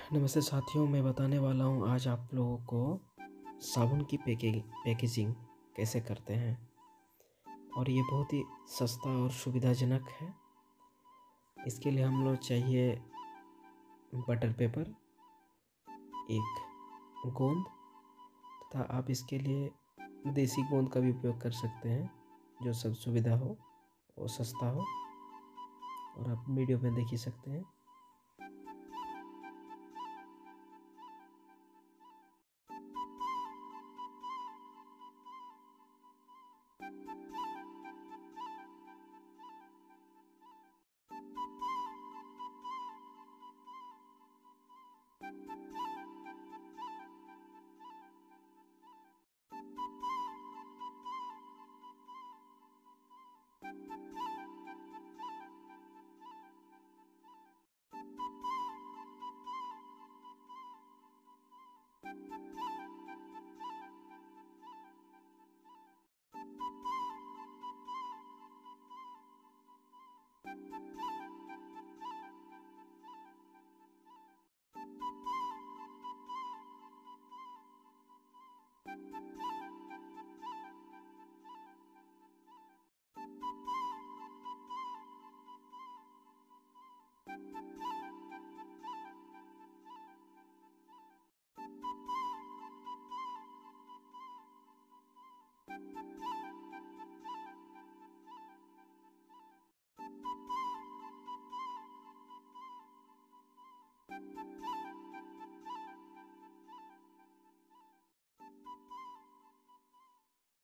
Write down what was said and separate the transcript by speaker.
Speaker 1: नमस्ते साथियों, मैं बताने वाला हूँ आज आप लोगों को साबुन की पैकेजिंग कैसे करते हैं। और ये बहुत ही सस्ता और सुविधाजनक है। इसके लिए हम लोग चाहिए बटर पेपर, एक गोंद, तथा आप इसके लिए देसी गोंद का भी उपयोग कर सकते हैं, जो सब सुविधा हो, वो सस्ता हो। और आप वीडियो में देख ही सकते हैं।